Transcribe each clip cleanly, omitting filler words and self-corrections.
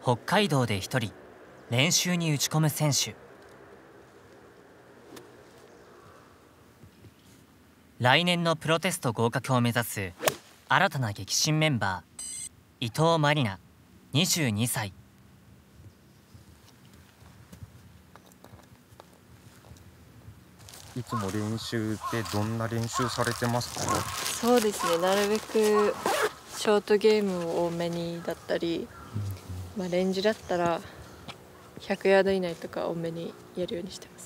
北海道で一人練習に打ち込む選手。来年のプロテスト合格を目指す新たな激震メンバー、伊藤まりな22歳。 いつも練習ってどんな練習されてますか？ そうですね、なるべくショートゲームを多めにだったり、レンジだったら100ヤード以内とか多めにやるようにしてます。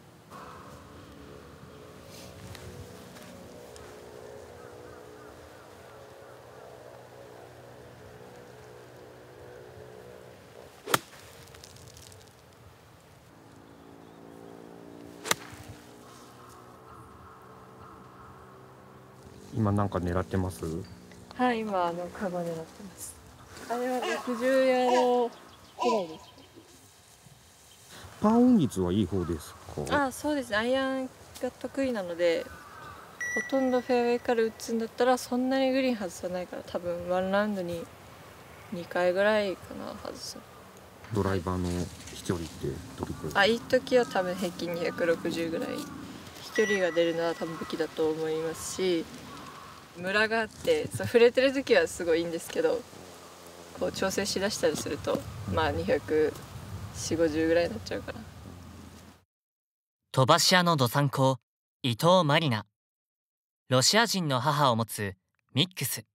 今なんか狙ってます？ はい、今カバー狙ってます。あれは60ヤードくらいです。 パーオン率はいい方ですか？ そうですね、アイアンが得意なので、ほとんどフェアウェイから打つんだったらそんなにグリーン外さないから、多分ワンラウンドに2回ぐらいかな、外す。 ドライバーの飛距離ってどれくらい？ いい時は多分平均260ぐらい飛距離が出るのは多分武器だと思いますし、ムラがあって触れてる時はすごいいいんですけど、こう調整しだしたりすると24050ぐらいになっちゃうかな。 飛ばし屋のどさんこ伊藤まりな。ロシア人の母を持つミックス。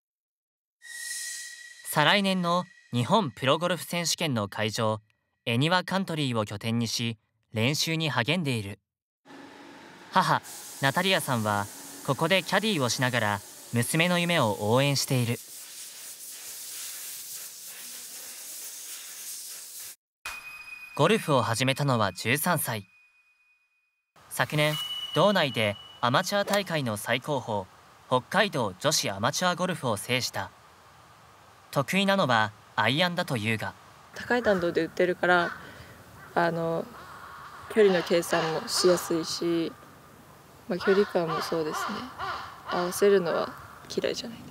再来年の日本プロゴルフ選手権の会場恵庭カントリーを拠点にし練習に励んでいる。母ナタリアさんはここでキャディーをしながら娘の夢を応援している。ゴルフを始めたのは13歳。昨年道内でアマチュア大会の最高峰北海道女子アマチュアゴルフを制した。得意なのはアイアンだというが、 高い弾道で打ってるから距離の計算もしやすいし、距離感もそうですね、合わせるのは嫌いじゃないです。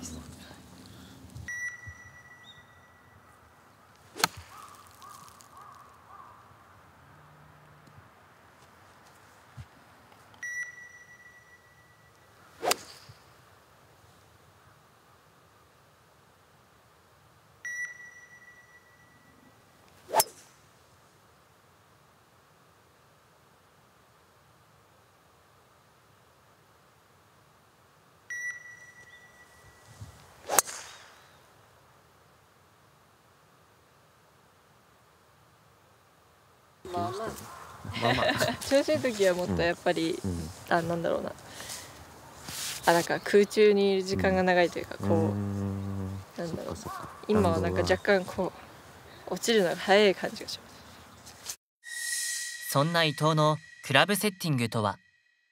調子いい時はもっとやっぱり、なんだろうな、なんか空中にいる時間が長いというか、なんだろう、今はなんか若干落ちるのが早い感じがします。 そんな伊藤のクラブセッティングとは？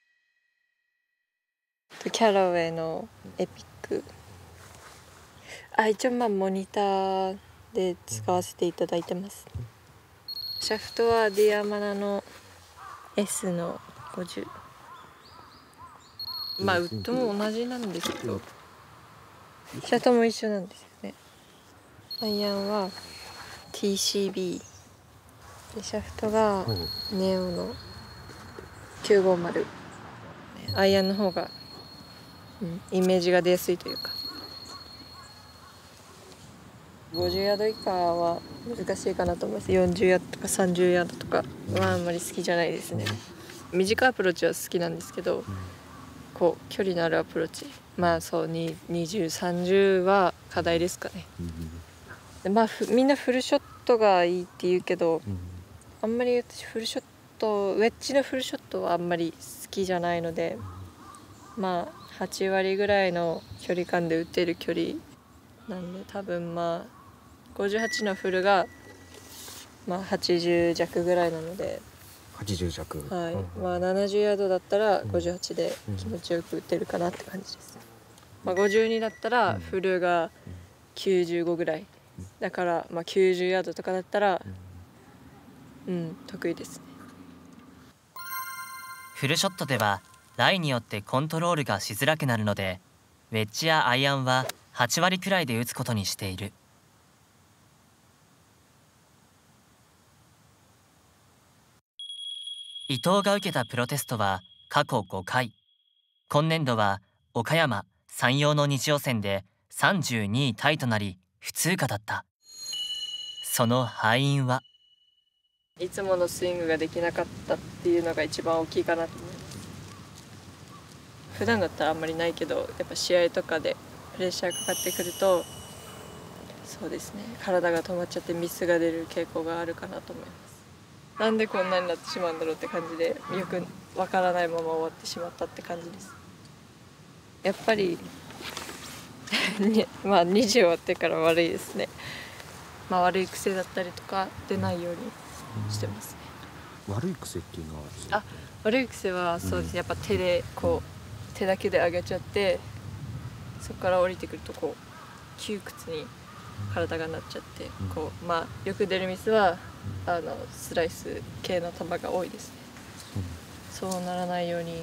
キャラウェイのエピック、一応モニターで使わせていただいてます。シャフトはディアマナの S の50。ウッドも同じなんですけど、シャフトも一緒なんですよね。アイアンは TCB で、シャフトがネオの950。アイアンの方が、イメージが出やすいというか。50ヤード以下は難しいかなと思います。40ヤードとか30ヤードとかはあんまり好きじゃないですね。短いアプローチは好きなんですけど、距離のあるアプローチ、20、30は課題ですかね。でみんなフルショットがいいって言うけど、あんまり私ウェッジのフルショットはあんまり好きじゃないので、8割ぐらいの距離感で打てる距離なんで、多分58のフルが80弱ぐらいなので、 80弱。 はい、70ヤードだったら58で気持ちよく打てるかなって感じです。52だったらフルが95ぐらいだから、90ヤードとかだったら得意ですね。 フルショットではライによってコントロールがしづらくなるので、ウェッジやアイアンは8割くらいで打つことにしている。 伊藤が受けたプロテストは過去5回。今年度は岡山、山陽の2次予選で32位タイとなり不通過だった。その敗因はいつものスイングができなかったっていうのが一番大きいかなと思います。普段だったらあんまりないけど、やっぱ試合とかでプレッシャーかかってくると、そうですね、体が止まっちゃってミスが出る傾向があるかなと思います。なんでこんなになってしまうんだろうって感じで、よくわからないまま終わってしまったって感じです。やっぱりまあ2時終わってから悪いですね。まあ悪い癖だったりとか出ないようにしてますね。 悪い癖っていうのは悪い癖はそうですね、やっぱ手でこう手だけで上げちゃって、そこから降りてくるとこう窮屈に体がなっちゃって、こうまあよく出るミスはスライス系の球が多いですね。そうならないように、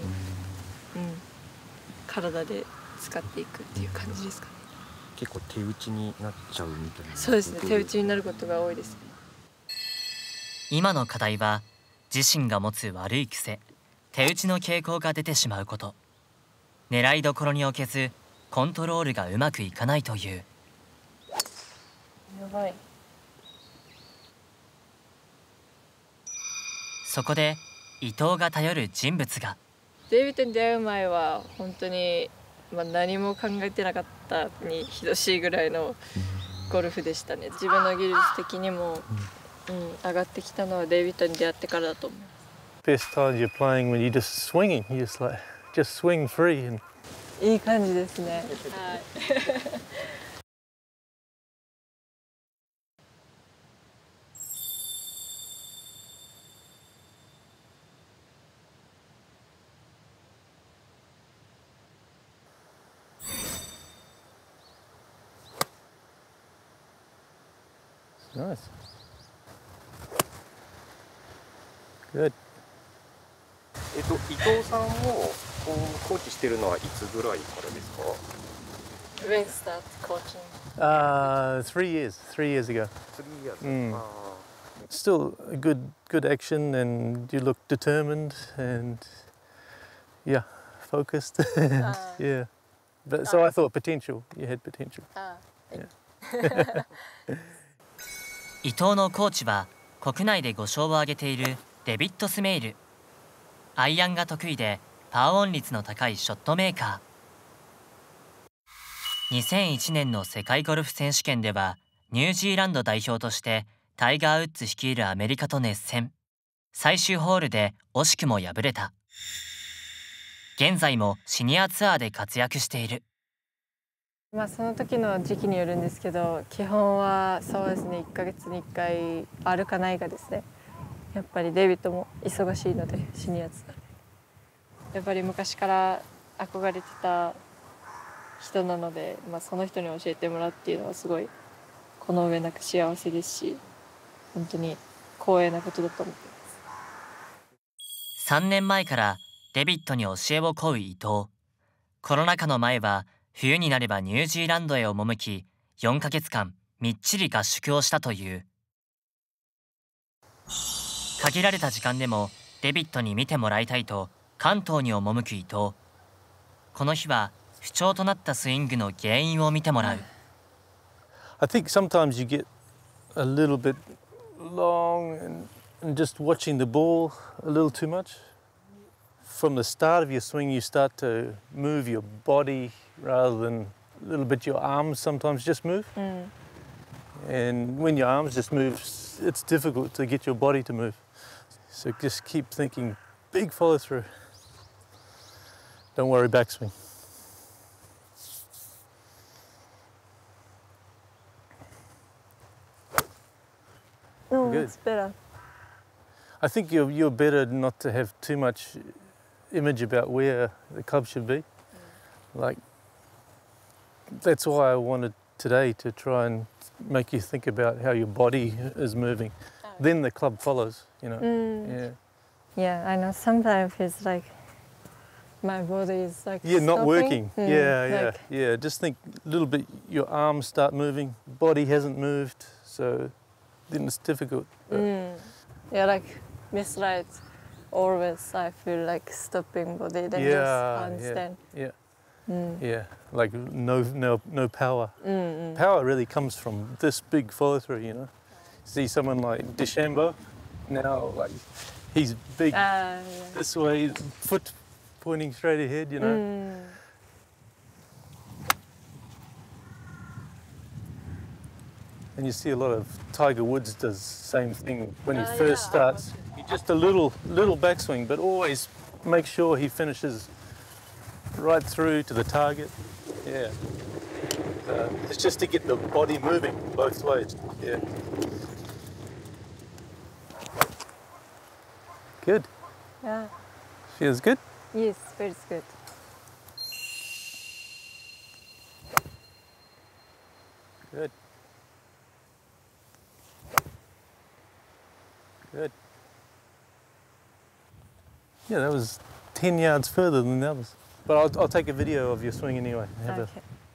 体で使っていくっていう感じですかね。 結構手打ちになっちゃうみたいな。 そうですね、手打ちになることが多いですね。 今の課題は自身が持つ悪い癖、手打ちの傾向が出てしまうこと。狙いどころに置けずコントロールがうまくいかないという。 やばい。 そこで伊藤が頼る人物が。 デイビッドに出会う前は本当に、何も考えてなかったに等しいぐらいのゴルフでしたね。自分の技術的にも、上がってきたのはデイビッドに出会ってからだと思います。 Best times you're playing when you're just swinging. You just swing free and. いい感じですね。はい。 Nice. Good. 伊藤さんをコーチしてるのはいつぐらいからですか？ When start coaching? 3 years. 3 years ago. 3 years. Still a good action, and you look determined and focused. Yeah. But so I thought potential. You had potential. Yeah. 伊藤のコーチは国内で5勝を挙げているデビッド・スメイル。アイアンが得意でパーオン率の高いショットメーカー。2001年の世界ゴルフ選手権ではニュージーランド代表としてタイガー・ウッズ率いるアメリカと熱戦。最終ホールで惜しくも敗れた。現在もシニアツアーで活躍している。 その時の時期によるんですけど、基本はそうですね、1ヶ月に1回あるかないかですね。やっぱりデイビッドも忙しいので、シニアツアーでやっぱり昔から憧れてた人なので、その人に教えてもらうっていうのはすごいこの上なく幸せですし、本当に光栄なことだと思っています。 3年前からデビッドに教えを請う伊藤。コロナ禍の前は冬になればニュージーランドへ赴き、4ヶ月間みっちり合宿をしたという。限られた時間でもデビッドに見てもらいたいと関東に赴く伊藤。この日は不調となったスイングの原因を見てもらう。 I think sometimes you get a little bit long and just watching the ball a little too much. From the start of your swing, you start to move your body rather than a little bit your arms sometimes just move. And when your arms just move, it's difficult to get your body to move. So just keep thinking, big follow through. Don't worry, backswing. No, Good. it's better. I think you're better not to have too much image about where the club should be. Like, that's why I wanted today to try and make you think about how your body is moving. Then the club follows, you know. Yeah, I know. Sometimes it's like my body is like not stopping. working. Yeah. Just think a little bit. Your arms start moving. Body hasn't moved, so then it's difficult. Yeah, like misread always I feel like stopping body, then just handstand. Yeah, like no power. Power really comes from this big follow through, you know. See someone like DeChambeau, now like he's big this way, foot pointing straight ahead, you know. And you see a lot of Tiger Woods does the same thing when he first starts. He just a little backswing, but always make sure he finishes right through to the target. Yeah. It's just to get the body moving both ways. Yeah. Good. Yeah. Feels good? Yes, feels good. Good. Good. Yeah, that was 10 yards further than the others. But I'll take a video of your swing anyway. Okay.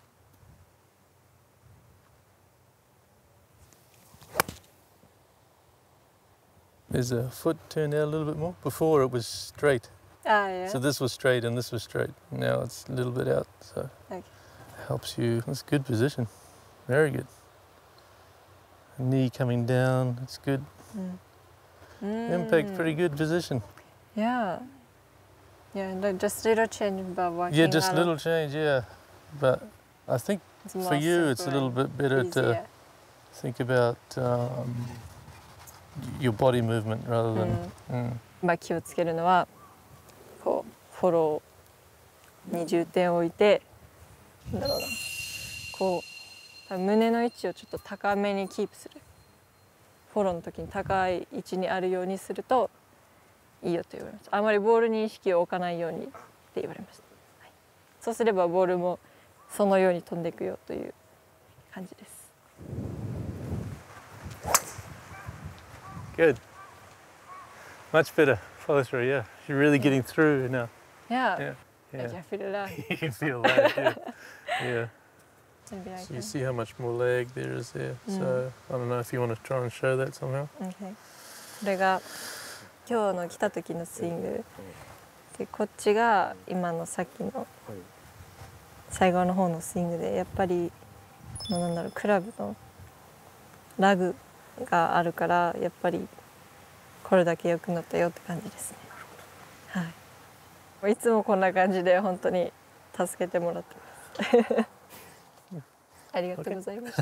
There's a foot turned out a little bit more. Before it was straight. Yeah. So this was straight and this was straight. Now it's a little bit out, so Okay. it helps you. That's a good position. Very good. Knee coming down, that's good. Impact, pretty good position. Yeah. Yeah, just little change but working Yeah, just a little lot. change, yeah. But I think It's for more you it's a simple little and bit better to easier. think about your body movement rather than... まあ気をつけるのはこうフォローに重点を置いてなんだろうなこう胸の位置をちょっと高めにキープするフォローの時に高い位置にあるようにするといいよと言われました。あまりボールに意識を置かないようにって言われました。はい、そうすればボールもそのように飛んでいくよという感じです。 Good. Much better follow through, yeah. You're really getting through now. Yeah. Yeah. I can feel that. You can feel that, yeah. Yeah. Maybe I So can. you see how much more leg there is there. So I don't know if you want to try and show that somehow. Okay. これが今日の来た時のスイングでこっちが今のさっきの最後の方のスイングでやっぱりこのなんだろうクラブのラグがあるからやっぱりこれだけ良くなったよって感じですね。はい。いつもこんな感じで本当に助けてもらってます。ありがとうございました。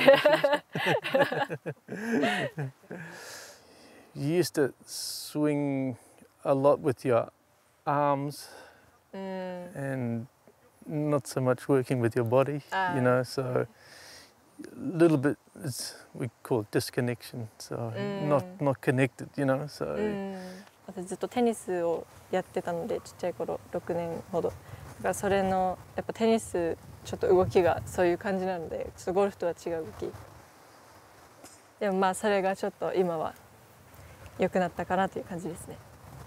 You used to swing a lot with your arms and not so much working with your body, you know, so a little bit, we call it disconnection, so not connected, you know, so... 私ずっとテニスをやってたのでちっちゃい頃6年ほどだからそれのやっぱテニスちょっと動きがそういう感じなのでちょっとゴルフとは違う動きでもまあそれがちょっと今は良くなったかなという感じですね。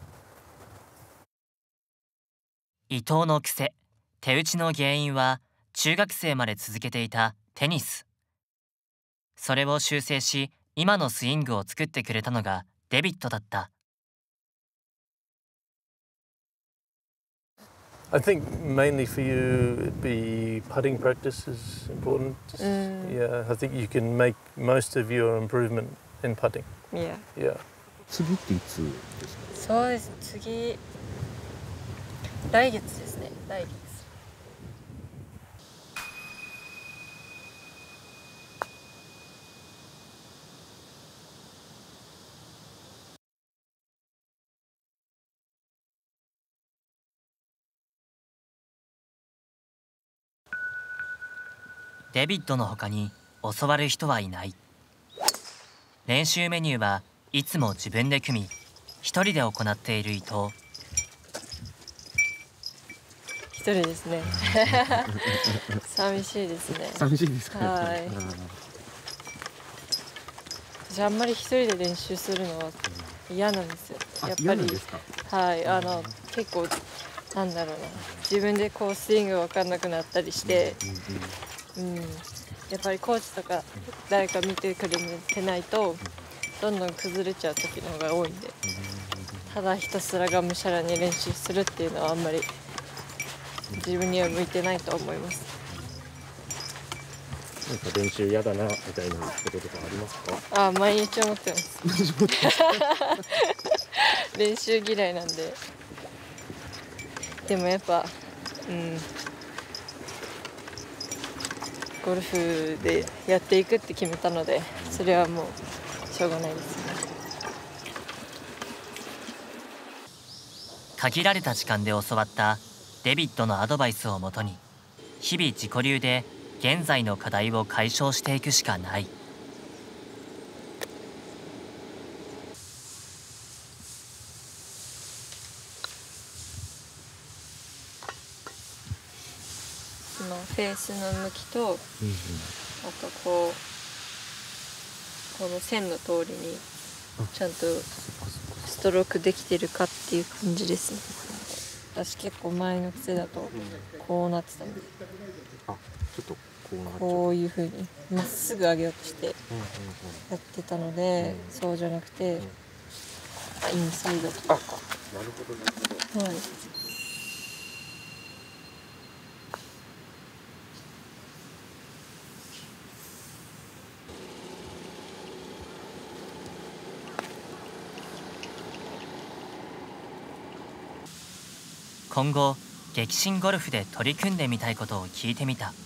伊藤の癖、手打ちの原因は中学生まで続けていたテニス。それを修正し今のスイングを作ってくれたのがデビッドだった。 I think mainly for you it'd be putting practice is important. Yeah, I think you can make most of your improvement in putting. Yeah. Yeah. 次っていつですか？ そうです。次来月ですね。来月。 デビッドの他に教わる人はいない。練習メニューはいつも自分で組み、一人で行っている伊藤。 一人ですね。寂しいですね。 寂しいですか？ はい。私あんまり一人で練習するのは嫌なんですよ。やっぱりはい、結構なんだろうな、自分でこうスイング分かんなくなったりして、やっぱりコーチとか誰か見てくれてないとどんどん崩れちゃう時の方が多いんで、 ただひたすらがむしゃらに練習するっていうのはあんまり自分には向いてないと思います。 なんか練習嫌だなみたいなこととかありますか？ 毎日思ってます。練習嫌いなんで。でもやっぱ、ゴルフでやっていくって決めたので、それはもうしょうがないですね。 限られた時間で教わったデビッドのアドバイスをもとに、日々自己流で現在の課題を解消していくしかない。 フェースの向きと、あとこの線の通りにちゃんとストロークできてるかっていう感じですね。私結構前の癖だとこうなってたんで、 ちょっとこういう風にまっすぐ上げようとしてやってたので、そうじゃなくてインサイドとか。 なるほどなるほど。 はい。 今後激震ゴルフで取り組んでみたいことを聞いてみた。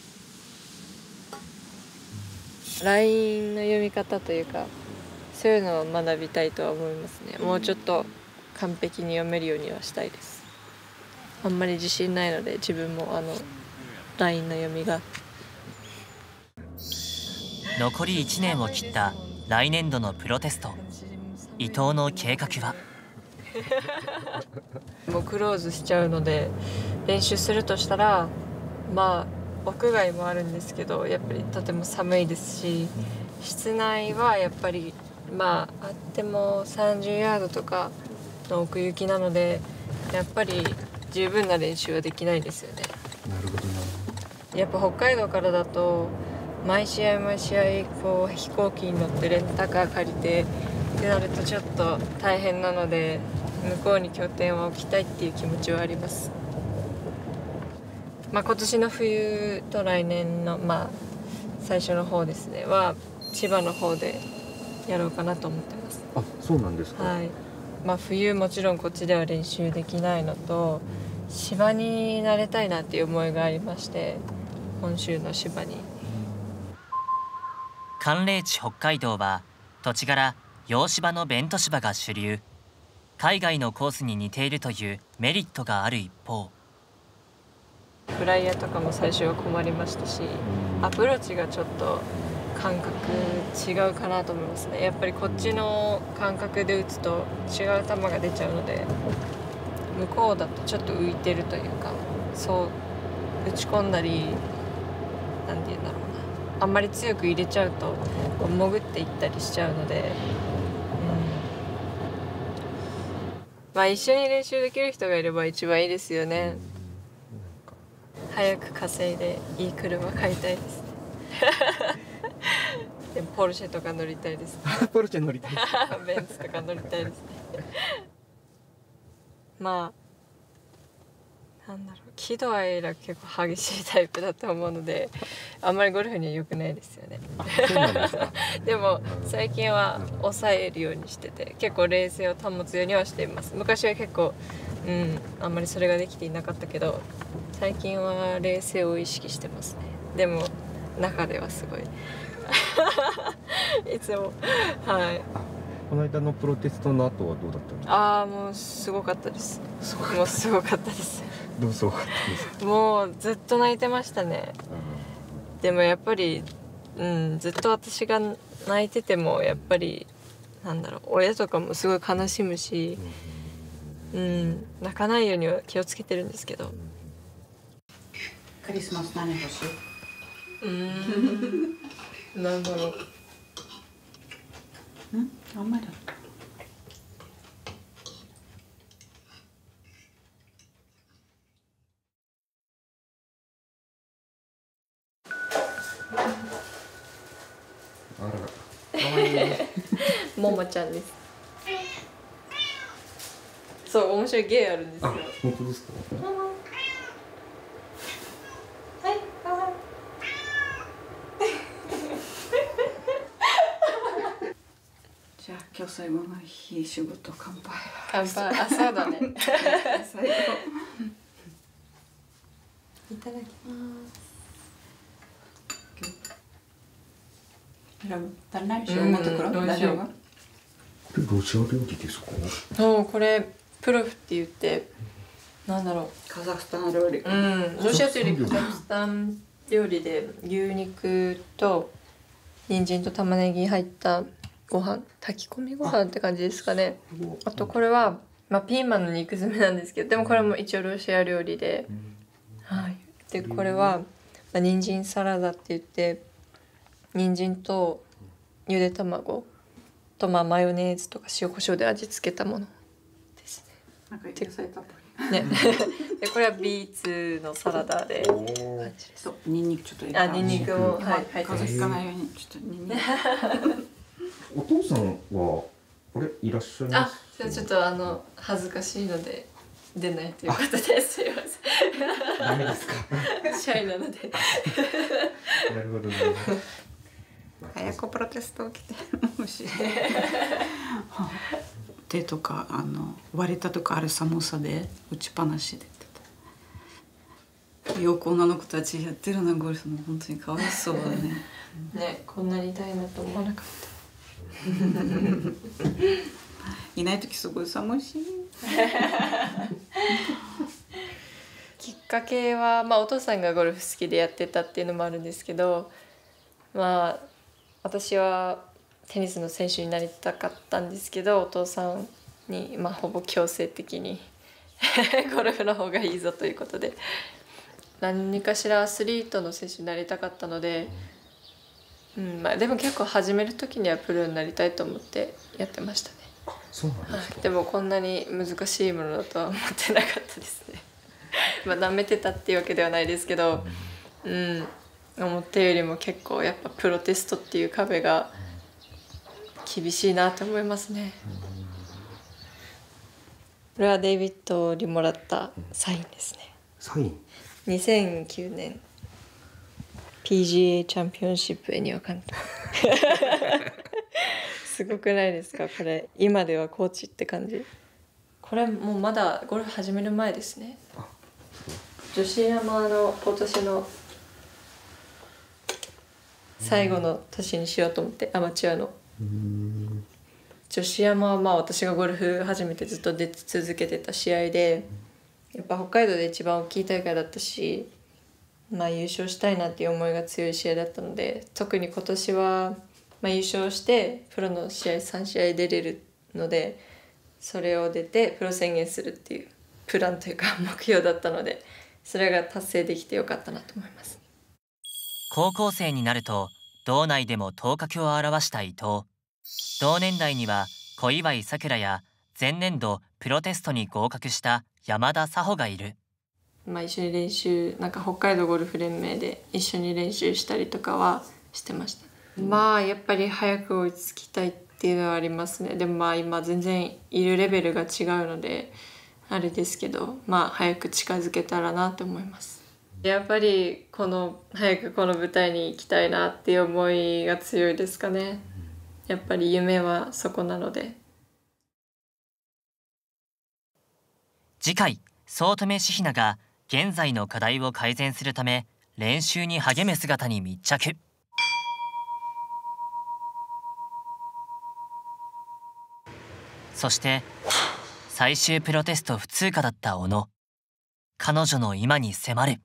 ラインの読み方というか、そういうのを学びたいとは思いますね。もうちょっと完璧に読めるようにはしたいです。あんまり自信ないので、自分もラインの読みが。 残り1年を切った来年度のプロテスト。伊藤の計画はもうクローズしちゃうので、練習するとしたら屋外もあるんですけど、やっぱりとても寒いですし、室内はやっぱりあっても30ヤードとかの奥行きなので、やっぱり十分な練習はできないですよね。 なるほどな。 やっぱ北海道からだと毎試合こう飛行機に乗ってレンタカー借りてってなるとちょっと大変なので、向こうに拠点を置きたいっていう気持ちはあります。今年の冬と来年の最初の方ですねは千葉の方でやろうかなと思ってます。 そうなんですか。 はい。冬もちろんこっちでは練習できないのと、芝に慣れたいなっていう思いがありまして、本州の芝に。 寒冷地北海道は土地柄洋芝のベント芝が主流。海外のコースに似ているというメリットがある一方、 フライヤーとかも最初は困りましたし、アプローチがちょっと感覚違うかなと思いますね。やっぱりこっちの感覚で打つと違う球が出ちゃうので、向こうだとちょっと浮いてるというか、そう打ち込んだり、なんて言うんだろうな、あんまり強く入れちゃうと潜っていったりしちゃうので、一緒に練習できる人がいれば一番いいですよね。早く稼いでいい車買いたいですね。でもポルシェとか乗りたいですね。 ポルシェ乗りたい。 ベンツとか乗りたいですね。喜怒哀楽結構激しいタイプだと思うので、あんまりゴルフには良くないですよね。 そうなんですか。 でも最近は抑えるようにしてて、結構冷静を保つようにはしています。昔は結構あんまりそれができていなかったけど、最近は冷静を意識してますね。でも中ではすごいいつもこの間のプロテストの後はどうだったんですか？ もうすごかったです。もうすごかったです。 どうすごかったんですか？ もうずっと泣いてましたね。でもやっぱりずっと私が泣いてても、やっぱり親とかもすごい悲しむし、泣かないようには気をつけてるんですけど。 クリスマス何欲しい？ なんだろう。 あんまりだった。 ももちゃんです。 そう面白い芸あるんですよ。 本当ですか。 はい、かわいい。 じゃあ今日最後の日仕事乾杯。 乾杯。あ、そうだね。 最後。 いただきます。 足りないでしょ。持ってくる。大丈夫。 これロシア料理ですか。 そう、これプロフって言って、なんだろう。 カザフスタン料理。 ロシアというよりカザフスタン料理で牛肉と人参と玉ねぎ入ったご飯、炊き込みご飯って感じですかね。あとこれは、ピーマンの肉詰めなんですけど、でもこれも一応ロシア料理で、はい。でこれは、人参サラダって言って、人参とゆで卵とマヨネーズとか塩コショウで味付けたものですね。 なんか野菜たっぷり。 ね。でこれはビーツのサラダで感じです。 そう、ニンニクちょっと入れた。 ニンニクもはい風邪ひかないようにちょっとニンニク。 お父さんはあれいらっしゃいます。 じゃあちょっと恥ずかしいので出ないということですいません。 ダメですか。 シャイなので。 なるほどなるほど。 早くプロテストを着てほしい。手とか割れたとかある寒さで打ちっぱなしでよく女の子たちやってるなゴルフも本当にかわいそうだね。 ね、こんなに痛いなと思わなかった。 いない時すごい寒いし。 きっかけはお父さんがゴルフ好きでやってたっていうのもあるんですけど、私はテニスの選手になりたかったんですけど、お父さんにほぼ強制的にゴルフの方がいいぞということで、何かしらアスリートの選手になりたかったので、でも結構始める時にはプロになりたいと思ってやってましたね。 そうなんですか。 でもこんなに難しいものだとは思ってなかったですね。舐めてたっていうわけではないですけど、思ったよりも結構やっぱプロテストっていう壁が厳しいなと思いますね。これはデイビッドにもらったサインですね。 サイン。 2009年 PGA チャンピオンシップへにわかんない。すごくないですかこれ。今ではコーチって感じ。これもうまだゴルフ始める前ですね。女子アマの今年の最後の年にしようと思って、アマチュアの女子アマは私がゴルフ始めてずっと出続けてた試合で、やっぱ北海道で一番大きい大会だったし、優勝したいなっていう思いが強い試合だったので、特に今年は優勝してプロの試合3試合出れるので、それを出てプロ宣言するっていうプランというか目標だったので、それが達成できてよかったなと思います。 高校生になると道内でも頭角を現した伊藤。同年代には小祝さくらや前年度プロテストに合格した山田紗穂がいる。 一緒に練習、北海道ゴルフ連盟で一緒に練習したりとかはしてました。やっぱり早く追いつきたいっていうのはありますね。でも今全然いるレベルが違うのであれですけど、早く近づけたらなと思います。やっぱり早くこの舞台に行きたいなっていう思いが強いですかね。やっぱり夢はそこなので。 次回、早乙女詩雛が現在の課題を改善するため練習に励む姿に密着。そして最終プロテスト不通過だった小野。彼女の今に迫る。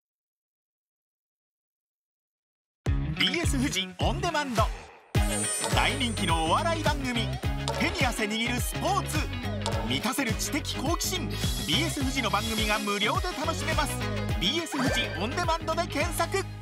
BS 富士オンデマンド、大人気のお笑い番組、手に汗握るスポーツ、満たせる知的好奇心、 BS 富士の番組が無料で楽しめます。 BS 富士オンデマンドで検索。